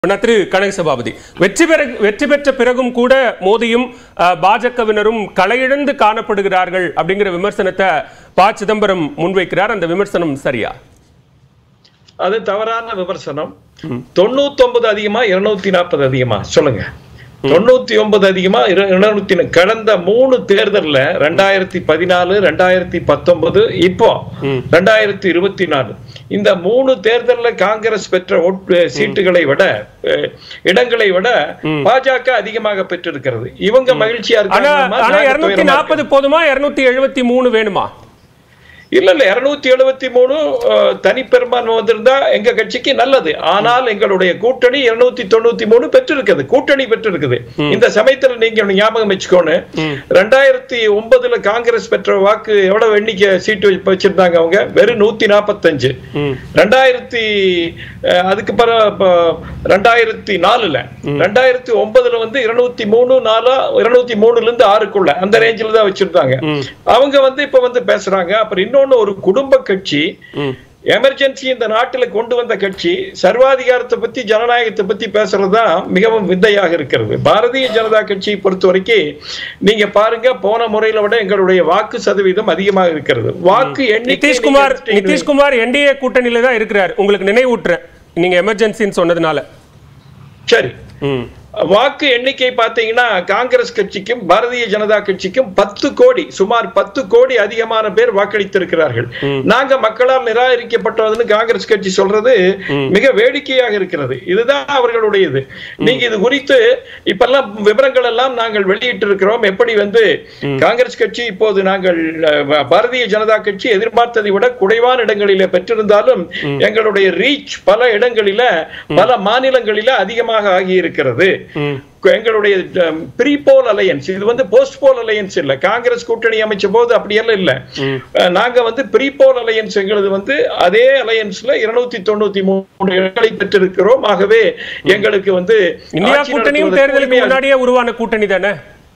திரு கனக சபாபதி வெற்றி பெற்ற பிறகும் கூட மோடியும் பாஜகவினரும் களையிழந்து காணப்படுகிறார்கள் அப்படிங்கிற விமர்சனத்தை ப. சிதம்பரம் முன்வைக்கிறார். அந்த விமர்சனம் சரியா? அது தவறான விமர்சனம். 99 அதிகமா 240 அதிகமா சொல்லுங்க. 99 அதிகமா 200. கடந்த 3 தேர்தல்ல 2014, 2019, இப்போ 2024 இந்த 3 தேர்தல்ல காங்கிரஸ் பெற்ற சீட்டுகளை விட இடங்களை விட பாஜக அதிகமாக பெற்றிருக்கிறது. இவங்க மகிழ்ச்சியா இருக்காங்க. 240 போதுமா 273 வேணுமா? இல்ல 273 தனி பெரும்பான்மை வந்திருந்தா எங்க கட்சிக்கு நல்லது. ஆனால் எங்களுடைய கூட்டணி 293 பெற்றிருக்குது, கூட்டணி பெற்றிருக்குது. இந்த சமயத்துல நீங்க ஞாபகம் வச்சுக்கோன்னு, 2009 காங்கிரஸ் பெற்ற வாக்கு எவ்வளவு எண்ணிக்கை சீட்டு வச்சிருந்தாங்க? அவங்க வெறும் 145. அதுக்கு பிறகு 2004 2009 வந்து 203 இருந்து 6க்குள்ள அந்த ரேஞ்சில் தான் வச்சிருந்தாங்க. அவங்க இப்ப பேசுறாங்க. அப்புறம் இன்னொன்னு, ஒரு குடும்ப கட்சி எமர்ஜென்சி இந்த நாட்டில் கொண்டு வந்த கட்சி சர்வாதிகாரத்தை பத்தி ஜனநாயகத்தை பத்தி பேசுறதுதான் மிகவும் விந்தையாக இருக்கிறது. பாரதிய ஜனதா கட்சியை பொறுத்த வரைக்கும் நீங்க பாருங்க, போன முறையில விட எங்களுடைய வாக்கு சதவீதம் அதிகமாக இருக்கிறது. வாக்கு எண்ணிக்கை நிதிஷ்குமார் என்டிஏ கூட்டணியில தான் இருக்கிறார். உங்களுக்கு நினைவூட்டுறேன், நீங்க எமர்ஜென்சின்னு சொன்னதுனால. சரி, வாக்கு எண்ணிக்கை பார்த்தீங்கன்னா காங்கிரஸ் கட்சிக்கும் பாரதிய ஜனதா கட்சிக்கும் 10 கோடி, சுமார் 10 கோடி அதிகமான பேர் வாக்களித்திருக்கிறார்கள். நாங்க மக்களால் நிராகரிக்கப்பட்டதுன்னு காங்கிரஸ் கட்சி சொல்றது மிக வேடிக்கையாக இருக்கிறது. இதுதான் அவர்களுடையது. நீங்க இது குறித்து இப்பெல்லாம் விவரங்கள் எல்லாம் நாங்கள் வெளியிட்டு இருக்கிறோம். எப்படி காங்கிரஸ் கட்சி இப்போது நாங்கள் பாரதிய ஜனதா கட்சி எதிர்பார்த்ததை விட குறைவான இடங்களில பெற்றிருந்தாலும் எங்களுடைய ரீச் பல இடங்களில பல மாநிலங்களில அதிகமாக ஆகி இருக்கிறது. எங்களுடைய ப்ரீ போல் அலையன்ஸ், இது போஸ்ட் போல் அலையன்ஸ் இல்ல. காங்கிரஸ் கூட்டணி அமைச்ச போது அப்படியெல்லாம் இல்ல. நாங்க ப்ரீ போல் அலையன்ஸ், எங்களது அதே அலையன்ஸ்ல 293 இடங்களை பெற்றிருக்கிறோம். ஆகவே எங்களுக்கு இந்தியா கூட்டணியும் தேர்தலுக்கு முன்னாடியே உருவான கூட்டணி தானே?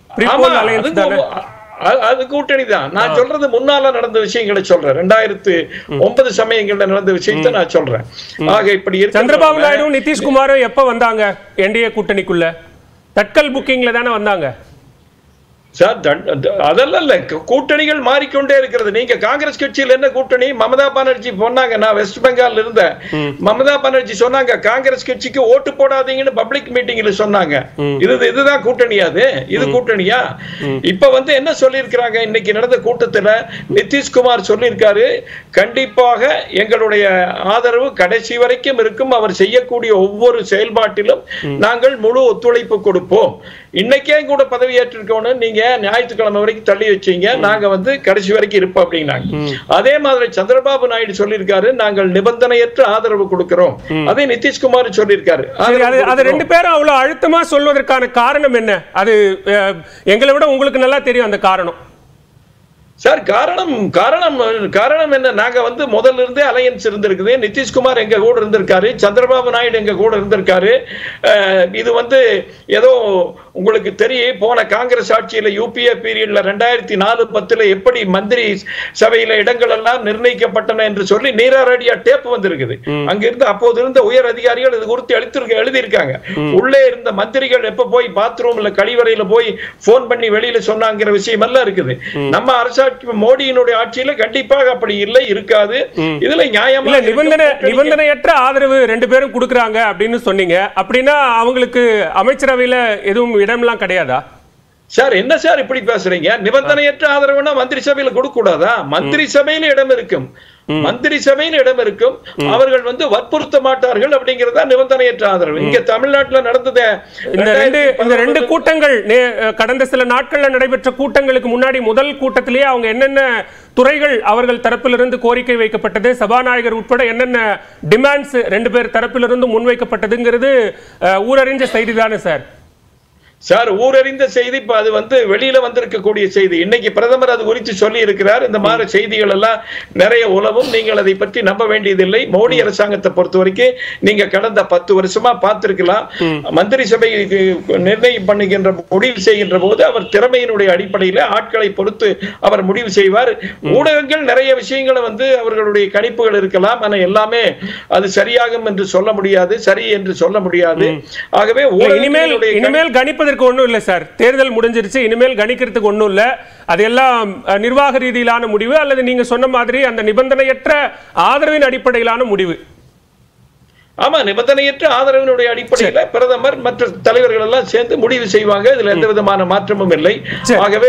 அது கூட்டணி தான். நான் சொல்றது முன்னால நடந்த விஷயங்களை சொல்றேன். 2009 சமயங்கள்ல நடந்த விஷயத்தை நான் சொல்றேன். ஆக இப்படி சந்திரபாபு நாயுடு நிதிஷ்குமாரும் எப்ப வந்தாங்க என்டிஏ கூட்டணிக்குள்ள? தட்கல் புக்கிங்ல தானே வந்தாங்க சார். அதெல்லாம் இல்ல, கூட்டணிகள் மாறிக்கொண்டே இருக்கிறது. நீங்க காங்கிரஸ் கட்சியில் என்ன கூட்டணி? மமதா பானர்ஜி சொன்னாங்க, நான் வெஸ்ட் பெங்கால் இருந்தேன். மமதா பானர்ஜி சொன்னாங்க காங்கிரஸ் கட்சிக்கு ஓட்டு போடாதீங்கன்னு பப்ளிக் மீட்டிங்ல சொன்னாங்க. இதுதான் கூட்டணியா? இது கூட்டணியா? இப்ப என்ன சொல்லியிருக்கிறாங்க? இன்னைக்கு நடந்த கூட்டத்துல நிதிஷ்குமார் சொல்லியிருக்காரு, கண்டிப்பாக எங்களுடைய ஆதரவு கடைசி வரைக்கும் இருக்கும். அவர் செய்யக்கூடிய ஒவ்வொரு செயல்பாட்டிலும் நாங்கள் முழு ஒத்துழைப்பு கொடுப்போம். இன்னைக்கே கூட பதவியேற்றிருக்கோன்னு நீங்க ஞாயிற்றுக்கிழமை வரைக்கும் தள்ளி வச்சீங்க, நாங்க கடைசி வரைக்கும் இருப்போம் அப்படின்னாங்க. அதே மாதிரி சந்திரபாபு நாயுடு சொல்லியிருக்காரு, நாங்கள் நிபந்தனையற்ற ஆதரவு கொடுக்கிறோம். அதே நிதிஷ்குமார் சொல்லியிருக்காரு. அது ரெண்டு பேரும் அவ்வளவு அழுத்தமா சொல்வதற்கான காரணம் என்ன? அது எங்களை விட உங்களுக்கு நல்லா தெரியும் அந்த காரணம். சார், காரணம் என்ன? நாங்க முதல்ல இருந்தே அலையன்ஸ் இருந்திருக்குது. நிதிஷ்குமார் எங்க கூட இருந்திருக்காரு, சந்திரபாபு நாயுடு எங்க கூட இருந்திருக்காரு. இது ஏதோ உங்களுக்கு தெரியும், போன காங்கிரஸ் ஆட்சியில யூபிஏ பீரியட்ல 2004-10 எப்படி மந்திரி சபையில இடங்கள் எல்லாம் நிர்ணயிக்கப்பட்டன என்று சொல்லி நீராரடியா டேப் வந்திருக்குது. அங்க இருந்து அப்போது இருந்த உயர் அதிகாரிகள் இது குறித்து எழுதியிருக்காங்க. உள்ளே இருந்த மந்திரிகள் எப்ப போய் பாத்ரூம்ல கழிவறையில போய் போன் பண்ணி வெளியில சொன்னாங்கிற விஷயம் எல்லாம் இருக்குது. நம்ம அரசாட்சி மோடியினுடைய ஆட்சியில கண்டிப்பாக அப்படி இல்லை, இருக்காது. இதுல நியாயமா நிபந்தனையற்ற ஆதரவு ரெண்டு பேரும் கொடுக்கறாங்க அப்படின்னு சொன்னீங்க. அப்படின்னா அவங்களுக்கு அமைச்சரவையில எதுவும் இடம்லாம் கிடையாதா? சார், என்ன சார் இப்படி பேசுறீங்க? நிபந்தனையற்ற ஆதரவுனா மந்திரி சபையில கொடுக்க கூடாதா? மந்திரி சபையில இடம் இருக்கும், மந்திரி சபையில் இடம் இருக்கும். அவர்கள் வற்புறுத்த மாட்டார்கள் அப்படிங்கறதா நிபந்தனையற்ற ஆதரவு. இங்க தமிழ்நாட்டில் நடந்தது இந்த ரெண்டு கூட்டங்கள், கடந்த சில நாட்கள்ல நடைபெற்ற கூட்டங்களுக்கு முன்னாடி முதல் கூட்டத்திலேயே அவங்க என்னென்ன துறைகள் அவர்கள் தரப்பிலிருந்து கோரிக்கை வைக்கப்பட்டது, சபாநாயகர் உட்பட என்னென்ன டிமாண்ட்ஸ் ரெண்டு பேர் தரப்பிலிருந்து முன்வைக்கப்பட்டதுங்கிறது ஊரறிஞ்ச செய்திதானே சார்? சார் ஊரறிந்த செய்தி. இப்ப அது வெளியில வந்திருக்கக்கூடிய செய்தி. இன்னைக்கு பிரதமர் அது குறித்து சொல்லி இருக்கிறார். இந்த மாதிரி செய்திகள் எல்லாம் நிறைய உலவும். நீங்கள் அதை பற்றி நம்ப வேண்டியதில்லை. மோடி அரசாங்கத்தை பொறுத்த வரைக்கும் நீங்க கடந்த 10 வருஷமா பார்த்திருக்கலாம். மந்திரி சபை நிர்ணயம் பண்ணுகின்ற முடிவு செய்கின்ற போது அவர் திறமையினுடைய அடிப்படையில் ஆட்களை பொறுத்து அவர் முடிவு செய்வார். ஊடகங்கள் நிறைய விஷயங்களை அவர்களுடைய கணிப்புகள் இருக்கலாம். ஆனா எல்லாமே அது சரியாகும் என்று சொல்ல முடியாது, சரி என்று சொல்ல முடியாது. ஆகவே இனிமேல் கணிப்பதற்கு ஒண்ணும் இல்ல சார். தேர்தல் முடிஞ்சிருச்சு, இனிமேல் கணிக்கிறதுக்கு ஒண்ணும் இல்ல. அதெல்லாம் நிர்வாக ரீதியிலான முடிவு அல்லது நீங்க சொன்ன மாதிரி அந்த நிபந்தனையற்ற ஆதரவின் அடிப்படையிலான முடிவு. ஆமா, நிபந்தனையற்ற ஆதரவினுடைய அடிப்படையில் பிரதமர் மற்ற தலைவர்கள் எல்லாம் சேர்ந்து முடிவு செய்வாங்க. இதுல எந்த விதமான மாற்றமும் இல்லை. ஆகவே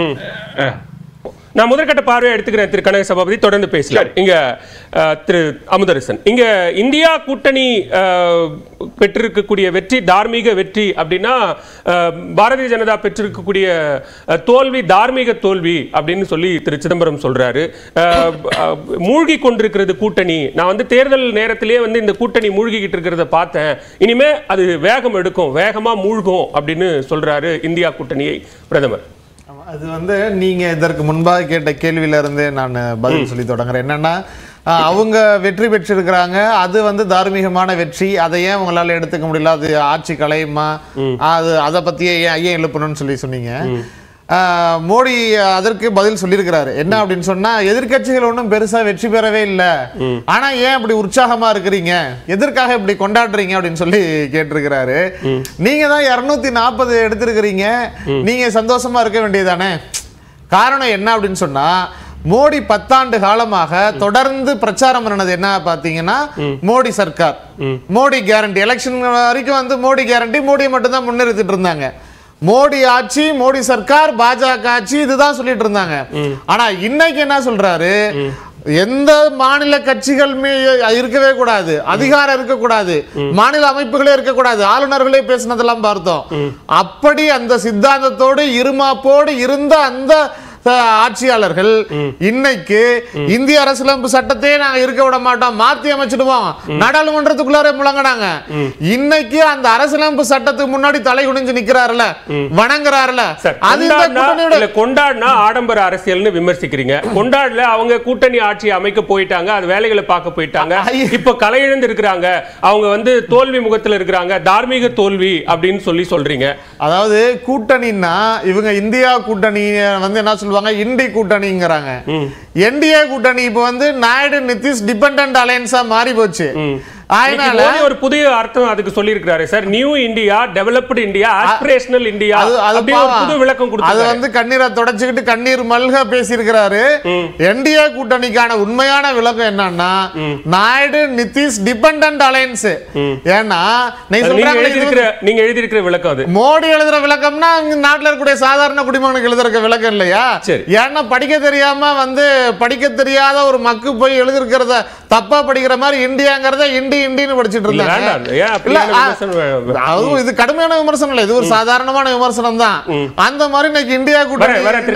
நான் முதற்கட்ட பார்வையை எடுத்துக்கிறேன் திரு கனக சபாபதி, தொடர்ந்து பேசலாம். இங்க திரு அமுதரசன், இங்க இந்தியா கூட்டணி பெற்றிருக்கக்கூடிய வெற்றி தார்மீக வெற்றி அப்படின்னா பாரதிய ஜனதா பெற்றிருக்கக்கூடிய தோல்வி தார்மீக தோல்வி அப்படின்னு சொல்லி திரு சிதம்பரம் சொல்றாரு. மூழ்கி கொண்டிருக்கிறது கூட்டணி. நான் தேர்தல் நேரத்திலேயே இந்த கூட்டணி மூழ்கிக்கிட்டு இருக்கிறத பார்த்தேன். இனிமே அது வேகம் எடுக்கும், வேகமா மூழ்கும் அப்படின்னு சொல்றாரு இந்தியா கூட்டணியை பிரதமர். அது நீங்க இதற்கு முன்பாக கேட்ட கேள்வியில இருந்து நான் பதில் சொல்லி தொடங்குறேன். என்னன்னா, அவங்க வெற்றி பெற்றிருக்கிறாங்க, அது தார்மீகமான வெற்றி, அதை ஏன் உங்களால எடுத்துக்க முடியல, அது ஆட்சி கலையுமா, அதை பத்தியே ஏன் எழுப்பணும்னு சொன்னீங்க. மோடி அதற்கு பதில் சொல்லியிருக்கிறாரு. என்ன அப்படின்னு சொன்னா, எதிர்கட்சிகள் ஒன்றும் பெருசா வெற்றி பெறவே இல்லை, ஆனா ஏன் அப்படி உற்சாகமா இருக்கிறீங்க, எதற்காக இப்படி கொண்டாடுறீங்க அப்படின்னு சொல்லி கேட்டிருக்கிறாரு. நீங்க தான் 240 எடுத்திருக்கிறீங்க, நீங்க சந்தோஷமா இருக்க வேண்டியதானே. காரணம் என்ன அப்படின்னு சொன்னா, மோடி 10 ஆண்டு காலமாக தொடர்ந்து பிரச்சாரம் பண்ணது என்ன பாத்தீங்கன்னா, மோடி சர்க்கார், மோடி கேரண்டி. எலெக்ஷன் வரைக்கும் மோடி கேரண்டி, மோடியை மட்டும் தான் முன்னிறுத்திட்டு இருந்தாங்க. மோடி ஆட்சி, மோடி சர்க்கார், பாஜக ஆட்சி, இதுதான் சொல்லிட்டு இருந்தாங்க. ஆனா இன்னைக்கு என்ன சொல்றாரு, எந்த மாநில கட்சிகள் இருக்கவே கூடாது, அதிகாரம் இருக்கக்கூடாது, மாநில அமைப்புகளே இருக்கக்கூடாது, ஆளுநர்களே பேசினதெல்லாம் பார்த்தோம். அப்படி அந்த சித்தாந்தத்தோடு இருமாப்போடு இருந்த அந்த ஆட்சியாளர்கள் இன்னைக்கு இந்திய அரசியலமைப்பு சட்டத்தையே நாங்க இருக்க விட மாட்டோம், மாத்தி அமைச்சிடுவோம், நாடாளுமன்றத்துக்குள்ளாரே முழங்கினாங்க. இன்னைக்கு அந்த அரசியலமைப்பு சட்டத்துக்கு முன்னாடி தலை குனிஞ்சு நிக்கிறாருல, வணங்குறாருல. கொண்டாடினா ஆடம்பர அரசியல்னு விமர்சிக்கிறீங்க, கொண்டாடல அவங்க கூட்டணி ஆட்சி அமைக்க போயிட்டாங்க, அது வேலைகளை பார்க்க போயிட்டாங்க, இப்ப கலையிழந்து இருக்கிறாங்க, அவங்க தோல்வி முகத்தில் இருக்கிறாங்க, தார்மீக தோல்வி அப்படின்னு சொல்றீங்க. அதாவது கூட்டணின்னா இவங்க இந்தியா கூட்டணி என்ன சொல்லுவாங்க, இண்டி கூட்டணிங்கறாங்க. என்டிஏ கூட்டணி இப்போ நாயுடு நிதிஷ் டிபெண்டன்ட் அலையன்ஸா மாறி போச்சு. ஒரு புதிய அர்த்தம் அதுக்கு சொல்லி இருக்கிறாரு sir. New India, developed India, aspirational India, அப்படி ஒரு புது விளக்கம் கொடுத்தாரு. அது கண்ணீரை தொடச்சிக்கிட்டு கண்ணீர் மல்க பேசி இருக்கிறாரு. என்டிஏ கூட்டணிக்கான உண்மையான விளக்கம் என்னன்னா, நாயுடு நிதிஷ் டிபெண்டன்ட் அலையன்ஸ். ஏன்னா நீங்க எழுதி இருக்கிற விளக்கம் அது மோடி எழுதுற விளக்கம்னா நாட்டில் இருக்கக்கூடிய சாதாரண குடிமகனுக்கு எழுதுற விளக்கம் இல்லையா? ஏன்னா படிக்க தெரியாம படிக்க தெரியாத ஒரு மக்கு போய் எழுதிருக்கிறத தப்பா படிக்கிற மாதிரி இந்தியாங்கிறத இண்டின்னு படிச்சிட்டு இருந்தாங்க. இது கடுமையான விமர்சனம் இல்ல, இது ஒரு சாதாரணமான விமர்சனம் தான். அந்த மாதிரி இன்னைக்கு இந்தியா கூட்டணி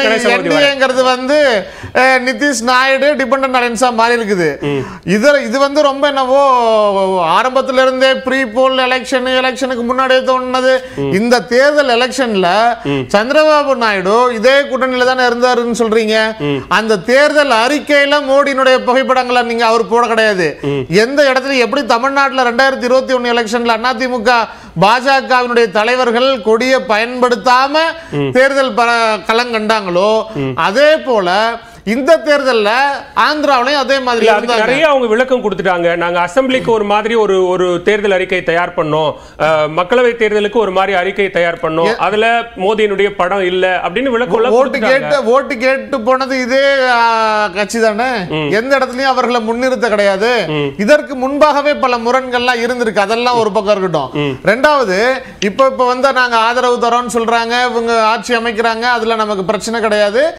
நிதிஷ் நாயுடு டிபெண்டன்ட் அலையன்ஸா மாறி இருக்குது. இது ரொம்ப என்னவோ ஆரம்பத்துல இருந்தே ப்ரீ போல் எலெக்ஷனுக்கு முன்னாடியே தோணுனது. இந்த தேர்தல் எலெக்ஷன்ல சந்திரபாபு நாயுடு இதே கூட்டணியில தானே இருந்தாருன்னு சொல்றீங்க. அந்த தேர்தல் அறிக்கையில மோடியினுடைய புகைப்படங்களை நீங்க அவர் போட கிடையாது. எந்த இடத்துல எப்படி தமிழ்நாட்டில் 2021 எலெக்ஷன்ல அதிமுக பாஜகவினுடைய தலைவர்கள் கொடியை பயன்படுத்தாம தேர்தல் களங்கண்டாங்களோ, அதே போல இந்த தேர்தல்ல ஆந்திராவிலையும் அதே மாதிரி நிறைய அவங்க விளக்கம் கொடுத்துட்டாங்க. நாங்க அசெம்பிளிக்கு ஒரு மாதிரி ஒரு தேர்தல் அறிக்கை தயார் பண்ணோம், மக்களவை தேர்தலுக்கு ஒரு மாதிரி அறிக்கை தயார் பண்ணோம், அதுல மோடியினுடைய படம் இல்ல அப்படின்னு விளக்கம். ஓட்டு கேட்டு போனது இதே கட்சி தானே, எந்த இடத்துலயும் அவர்களை முன்னிறுத்த கிடையாது. இதற்கு முன்பாகவே பல முரண்கள்லாம் இருந்திருக்கு, அதெல்லாம் ஒரு பக்கம் இருக்கட்டும். ரெண்டாவது, இப்ப நாங்க ஆதரவு தரோம்னு சொல்றாங்க, இவங்க ஆட்சி அமைக்கிறாங்க, அதுல நமக்கு பிரச்சனை கிடையாது.